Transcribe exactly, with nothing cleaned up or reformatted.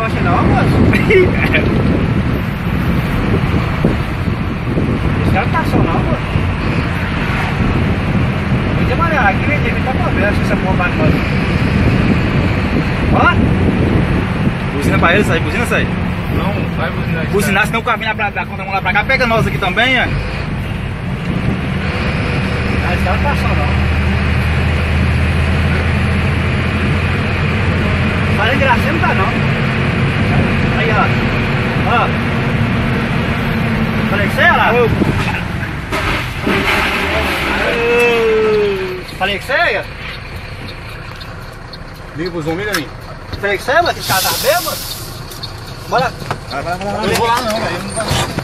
marcha não, moço. Esse cara não tá só não, moço. Vou te mandar aqui, vem aqui, tá pra ver se essa porra vai nós. Ó. Buzina pra ele, sai, buzina, sai. Não, vai buzinar. Buzinar, senão o carro vem lá da contramão lá pra cá, pega nós aqui também, ó. Ah, esse cara não tá só não. Fala gracinha não tá não. Aí, ó. Ó. Falei que você ia lá? Falei que você ia? Liga pros homens, liga aí. Falei que você ia, mas esse cara tá bêbado? Bora. Vai, vai, vai. Eu não vou lá não, velho.